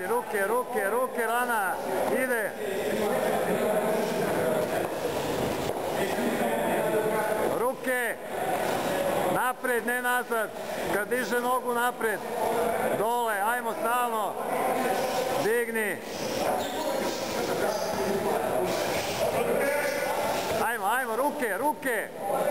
radi, ruke, Lana, ide. Ruke, napred, ne nazad, kad diže nogu napred, dole, ajmo stalno, digni. Ajmo, ruke.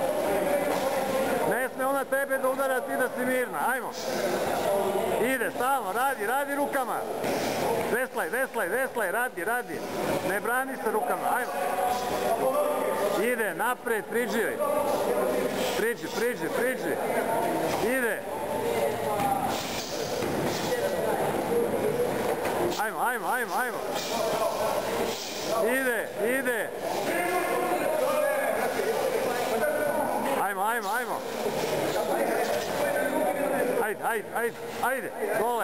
Ne sme ona tebe da udara, ti da si mirna, ajmo. Ide, stalno, radi rukama. Veslaj, radi. Ne brani se rukama, ajmo. Ide, napred, priđi. Ide. Ajmo. Ide. Ajmo. Ajde, dole.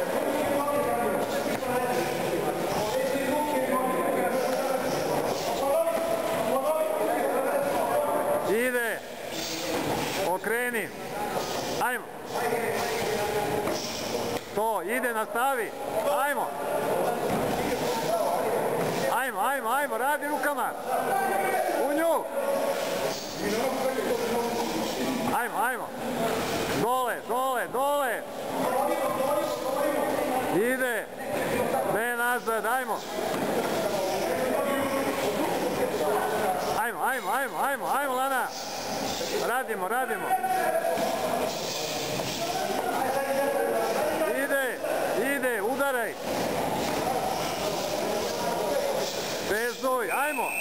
Ide. Okreni. Ajmo. To, ide, nastavi. Ajmo. Ajmo, radi rukama. U nju. Ajmo. Dole. Ide. Ne nazad, ajmo. Ajmo, Lana. Radimo. Ide, udaraj. Vezuj, ajmo.